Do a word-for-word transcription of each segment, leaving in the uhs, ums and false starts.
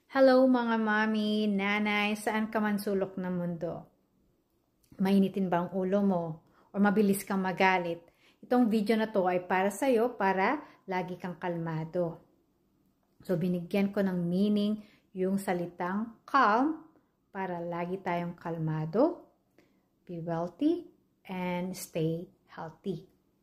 Hello mga mami, nanay, saan ka man sulok ng mundo? Mainitin ba ang ulo mo? O mabilis kang magalit? Itong video na to ay para sa'yo para lagi kang kalmado. So binigyan ko ng meaning yung salitang calm para lagi tayong kalmado, be wealthy, and stay healthy.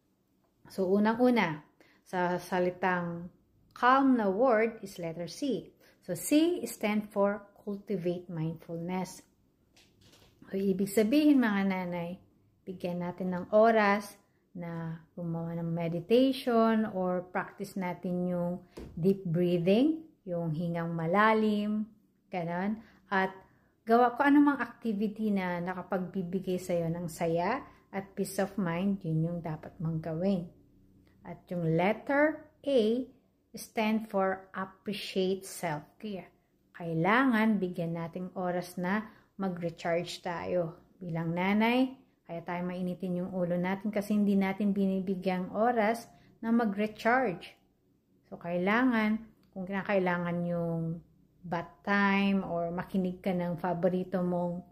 So unang-una, sa salitang calm na word is letter C. So, C stand for cultivate mindfulness. So, ibig sabihin mga nanay, bigyan natin ng oras na gumawa ng meditation or practice natin yung deep breathing, yung hingang malalim, ganun. At gawa ko anumang activity na nakapagbibigay sa'yo ng saya at peace of mind, yun yung dapat mong gawin. At yung letter A, stand for appreciate self-care. Kailangan bigyan nating oras na mag-recharge tayo. Bilang nanay, kaya tayo mainitin yung ulo natin kasi hindi natin binibigyang oras na mag-recharge. So, kailangan, kung kinakailangan yung bath time or makinig ka ng paborito mong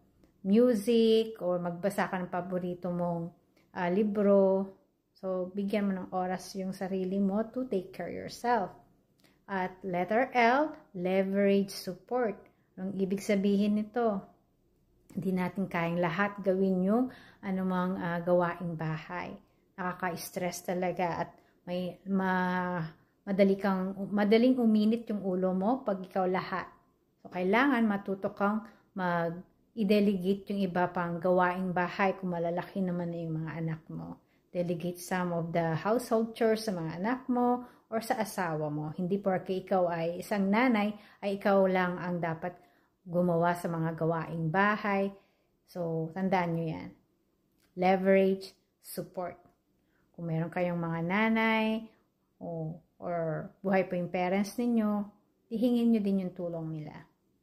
music or magbasa ka ng paborito mong uh, libro, so, bigyan mo ng oras yung sarili mo to take care of yourself. At letter L, leverage support. Anong ibig sabihin nito? Hindi natin kayang lahat gawin yung anumang uh, gawaing bahay. Nakaka-stress talaga at may ma, madali kang, madaling uminit yung ulo mo pag ikaw lahat. So, kailangan matuto kang mag-i-delegate yung iba pang gawaing bahay kung malalaki naman na yung mga anak mo. Delegate some of the household chores sa mga anak mo or sa asawa mo. Hindi porke ikaw ay isang nanay, ay ikaw lang ang dapat gumawa sa mga gawaing bahay. So, tandaan nyo yan. Leverage support. Kung meron kayong mga nanay o, or buhay pa yung parents ninyo, ihingin nyo din yung tulong nila.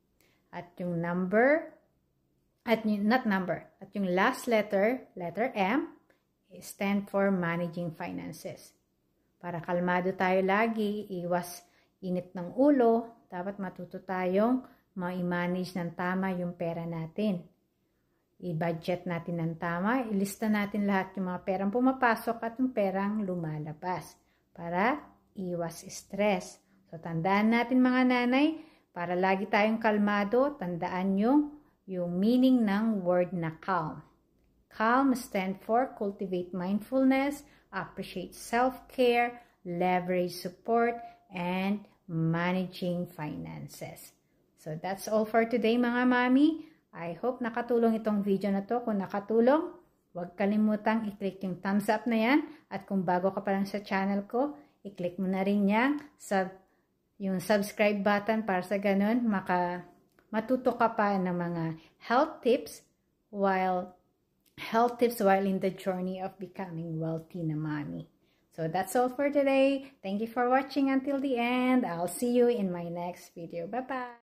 At yung number, at yung, not number, at yung last letter, letter M, stand for managing finances. Para kalmado tayo lagi, iwas init ng ulo, dapat matuto tayong ma-manage ng tama yung pera natin. I-budget natin ng tama, ilista natin lahat yung mga perang pumapasok at yung perang lumalabas para iwas stress. So, tandaan natin mga nanay, para lagi tayong kalmado, tandaan yung, yung meaning ng word na calm. Calm stand for cultivate mindfulness, appreciate self-care, leverage support, and managing finances. So that's all for today mga mami. I hope nakatulong itong video na to. Kung nakatulong, huwag kalimutang i-click yung thumbs up na yan. At kung bago ka pa lang sa channel ko, i-click mo na rin yan, sub, yung subscribe button para sa ganun, maka, matuto ka pa ng mga health tips while health tips while in the journey of becoming wealthy na mommy. So that's all for today. Thank you for watching until the end. I'll see you in my next video. Bye-bye.